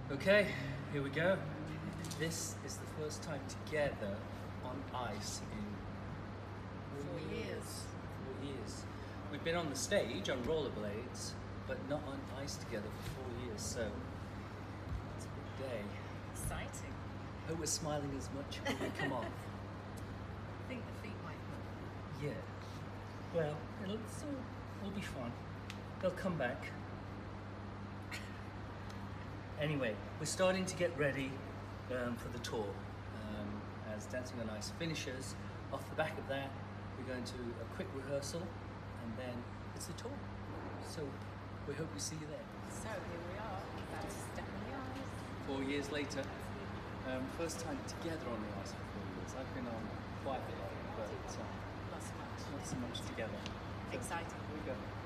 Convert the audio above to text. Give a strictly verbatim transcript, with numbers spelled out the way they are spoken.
Okay, here we go. This is the first time together on ice in Four years. Four years. We've been on the stage on rollerblades, but not on ice together for four years, so it's a big day. Exciting. Hope we're smiling as much when we come off. I think the feet might hurt. Yeah. Well, it'll, still, it'll be fun. They'll come back. Anyway, we're starting to get ready um, for the tour. Um, as Dancing on Ice finishes, off the back of that, we're going to a quick rehearsal, and then it's the tour. So we hope we see you there. So here we are, that's Step on the Ice. Four years later, um, first time together on the ice for four years. I've been on quite a lot, but uh, Not so much. not so much together. So, Exciting. Here we go.